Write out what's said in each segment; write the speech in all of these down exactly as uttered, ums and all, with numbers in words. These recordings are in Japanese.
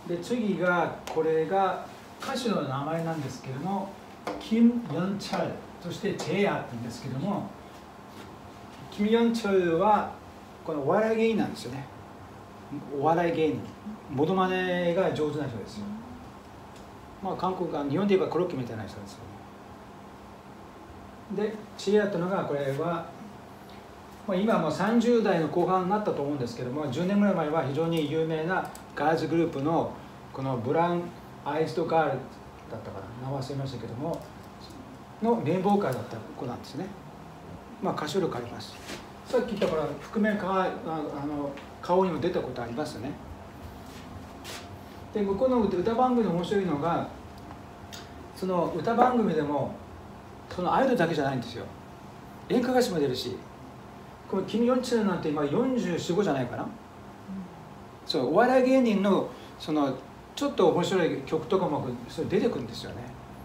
で次がこれが歌手の名前なんですけども、キム・ヨンチャル、そしてチェヤって言うんですけども、キム・ヨンチャルはこのお笑い芸人なんですよね。お笑い芸人、モノマネが上手な人ですよ。まあ韓国が日本で言えばコロッケみたいな人ですよね。でチェヤというのがこれは、まあ、今はもうさんじゅう代の後半になったと思うんですけども、じゅうねんぐらい前は非常に有名なガールズグループのこのブラウン・アイズド・ガールだったかな、名忘れましたけどものメインボーカルだった子なんですね。まあ歌唱力あります。さっき言ったから覆面かあの顔にも出たことありますよね。でこの歌番組の面白いのが、その歌番組でもそのアイドルだけじゃないんですよ。演歌歌手も出るし、このキム・ヨンチャルなんて今よんじゅうよん、ごじゃないかな、うん、そうお笑い芸人のそのちょっと面白い曲とかもそれ出てくるんですよね。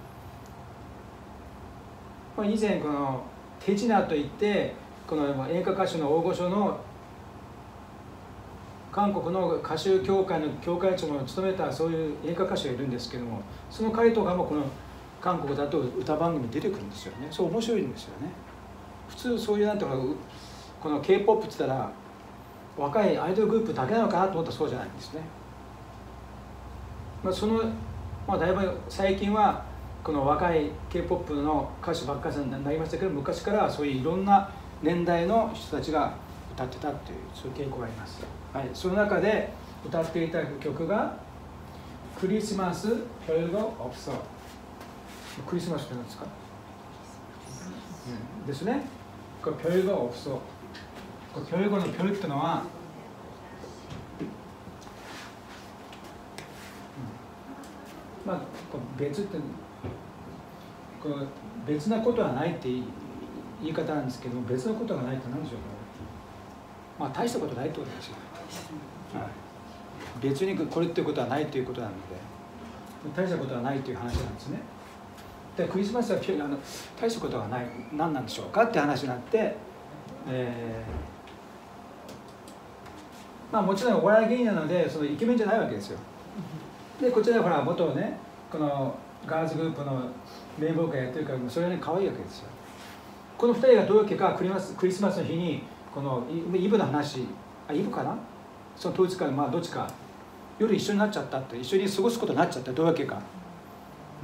以前このテチナといってこの演歌歌手の大御所の韓国の歌手協会の協会長も務めたそういう演歌歌手がいるんですけども、その彼とかもこの韓国だと歌番組出てくるんですよね。そう面白いんですよね。普通そういうなんていうかこの K-ポップ って言ったら若いアイドルグループだけなのかなと思ったらそうじゃないんですね。まあ、その、まあ、だいぶ最近はこの若い K-ポップ の歌手ばっかりになりましたけど、昔からそういういろんな年代の人たちが歌ってたっていうそういう傾向があります。はい、その中で歌っていた曲がクリスマス별거 없어。クリスマスって何ですか？うん、ですね。これ별거 없어。これ별거の별ってのは、うん、まあ別ってこの別なことはないって言い方なんですけども、別のことがないって何でしょうか。まあ大したことないってことですよ。はい、別にこれっていうことはないということなので、大したことはないという話なんですね。でクリスマスはあの大したことがない何なんでしょうかって話になって、えー、まあもちろんお笑い芸人なのでそのイケメンじゃないわけですよ。でこちらはほら元ねこのガールズグループのメインボーカルやってるからそれはね可愛いわけですよ。このふたりがどういうわけかクリマスクリスマスの日にこのイブの話、あイブかな、その当日からまあどっちか夜一緒になっちゃったって、一緒に過ごすことになっちゃった、どういうわけか、うん、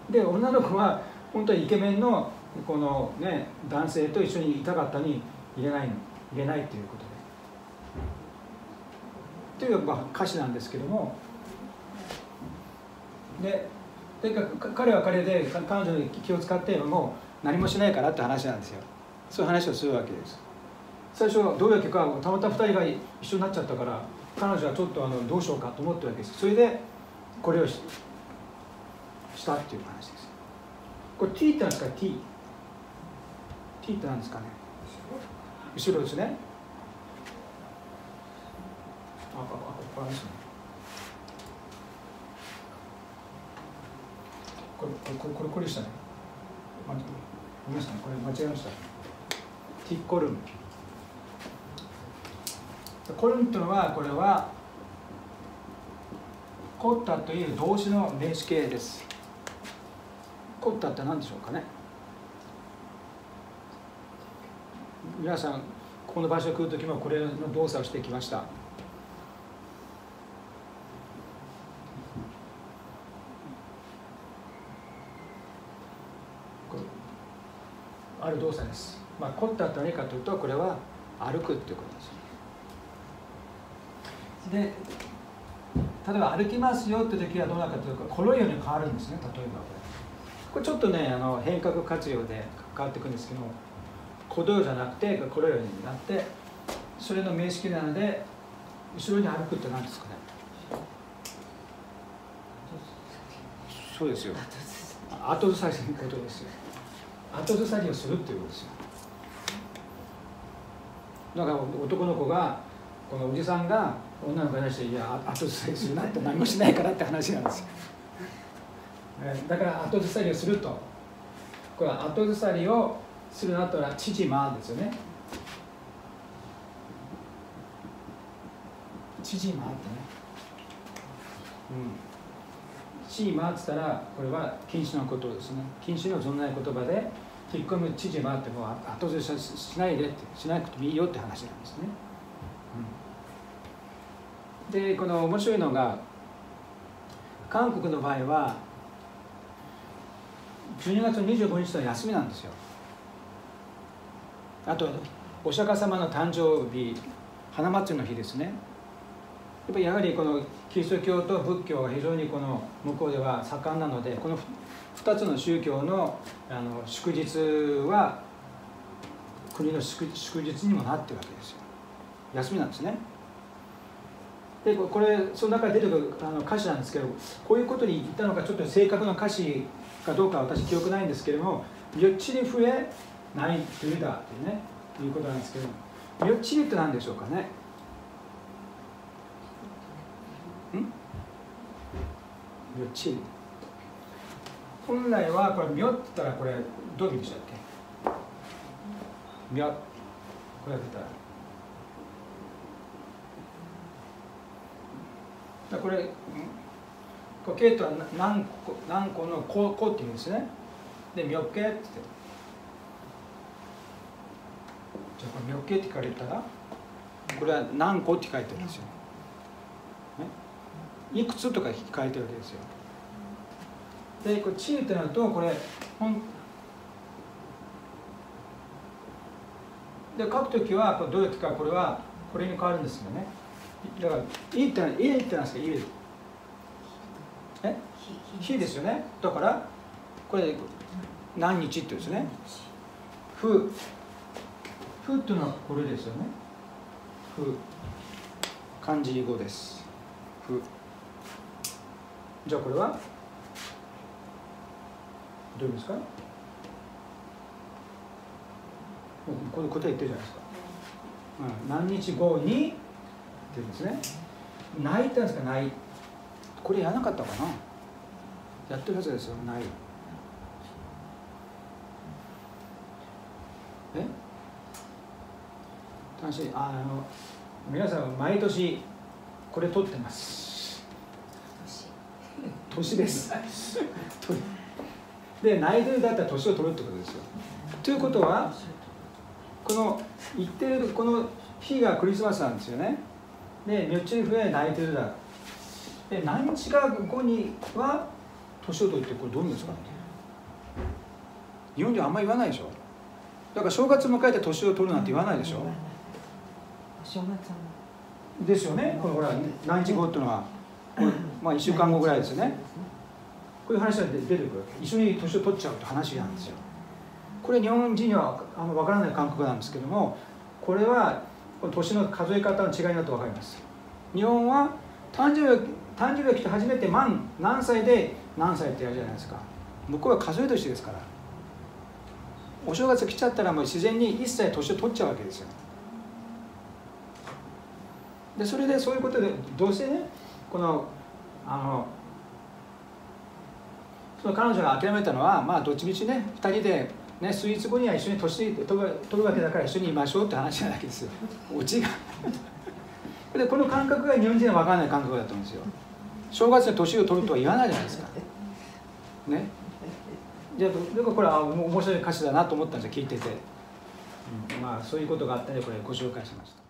で女の子は本当にイケメンのこのね男性と一緒にいたかったに入れないの入れないということでというまあ歌詞なんですけども、でとにかく彼は彼で彼女に気を使ってもう何もしないからって話なんですよ。そういう話をするわけです。最初どういうわけかたまたまふたりが一緒になっちゃったから彼女はちょっとあのどうしようかと思ったわけです。それでこれを し, したっていう話です。これ T って何ですか？ T。T って何ですかね？後ろですね。あ、あ、あ、これですね。これ、これ、これ、これでしたね。ごめんなさい、これ間違えました。ティコルム。コルムというのは、これはコッタという動詞の名詞形です。コッタって何でしょうかね。皆さん、この場所に来るときもこれの動作をしてきました。ある動作です。まあ、コッタって何かというと、これは歩くということです。で、例えば歩きますよって時はどうなるかというと、このように変わるんですね。例えばこれ。これちょっとね、あの変革活用で変わっていくんですけども、このようじゃなくて、このようになって、それの名式なので、後ろに歩くって何ですかね。そうですよ。後ずさりすることですよ。後ずさりをするっていうことですよ。だから男の子がこのおじさんが女の子に対して「いや後ずさりするな」って何もしないからって話なんですよ。だから後ずさりをすると、これは後ずさりをするなとはチジマですよね。チジマってね。 チーマーって言ったらこれは禁止のことですね。禁止の存在言葉で引っ込むチジマーってもう後ずれしないでってしなくてもいいよって話なんですね。うん、でこの面白いのが韓国の場合はじゅうにがつのにじゅうごにちの休みなんですよ。あとお釈迦様の誕生日花祭りの日ですね。やっぱりやはりこのキリスト教と仏教が非常にこの向こうでは盛んなので、このふたつの宗教のあの祝日は国の祝祝日にもなってるわけですよ。休みなんですね。でこれその中で出てくるあの歌詞なんですけど、こういうことに言ったのかちょっと正確な歌詞かどうか私記憶ないんですけれども、よっちり増えないというだっていうねいうことなんですけど、よっちりって何でしょうかね。んよっちり。本来はこれみょって言ったらこれどういう意味でしたっけ。みょこれやってたら。これ、これ、ケイトは何個、何個のこう、こうって言うんですね。で、みょっけって言って。じゃあ、これみょっけって書かれたら、これは何個って書いてるんですよ。ね、いくつとか書いてるわけですよ。で、これ、チーってなると、これ、ほんで、書くときは、これどうやってか、これは、これに変わるんですよね。だから、いいってのは、いいってなんですか、いい。え日ですよね。だから、これ、何日って言うんですね。ふ。ふっていうのはこれですよね。ふ。漢字語です。ふ。じゃあ、これはどういう意味ですか。この答え言ってるじゃないですか。うん、何日後にっていうんですね。ないってなんですか、ない。これやらなかったかな。やってるはずですよ、ない。え楽しい。あの皆さん毎年これ取ってます。年です。で、内度だったら年を取るってことですよ。ということは、この言ってるこの日がクリスマスなんですよね。で、みょっちり増え内度だ。で、何日か後には年を取るってこれどういうんですかね。日本ではあんまり言わないでしょ。だから正月迎えて年を取るなんて言わないでしょ。 正月ですよね。これほら何日後っていうのは、まあいっしゅうかんごぐらいですよね。こういう話が出てくる。一緒に年を取っちゃうって話なんですよ。これ日本人にはあんま分からない感覚なんですけども、これは年の数え方の違いだと分かります。日本は誕生日誕生日が来て初めて満何歳で何歳ってやるじゃないですか。向こうは数え年ですから。お正月来ちゃったらもう自然に一切年を取っちゃうわけですよ。でそれでそういうことでどうせね、このあのその彼女が諦めたのは、まあどっちみちねふたりで、ね、数日後には一緒に年取る取るわけだから一緒にいましょうって話なわけですよ。オチがでこの感覚が日本人は分からない感覚だと思うんですよ。正月に年を取るとは言わないじゃないですか。ね。じゃあだからこれは面白い歌詞だなと思ったんですよ、聞いてて。うん、まあそういうことがあったのでこれご紹介しました。